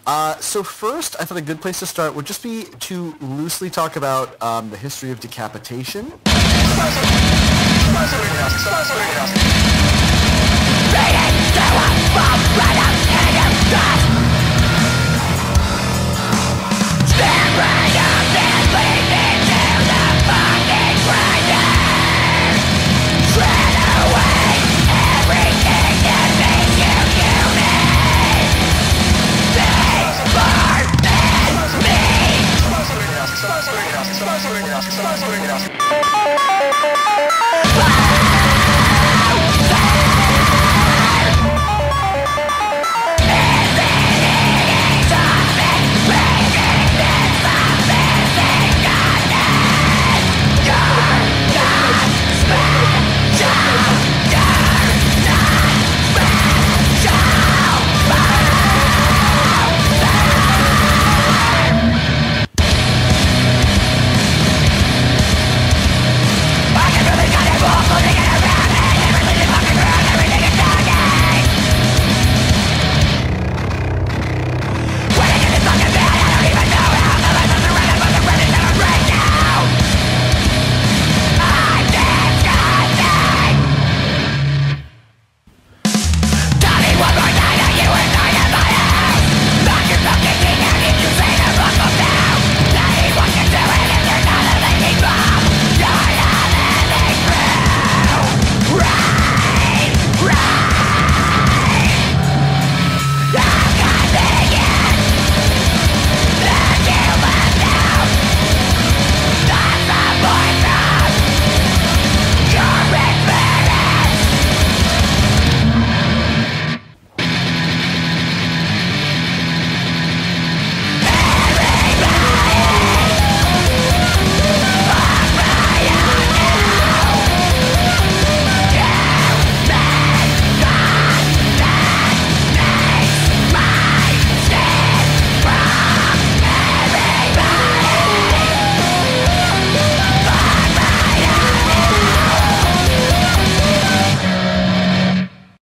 So first, I thought a good place to start would just be to loosely talk about the history of decapitation. Beating to a bomb right up in your dust.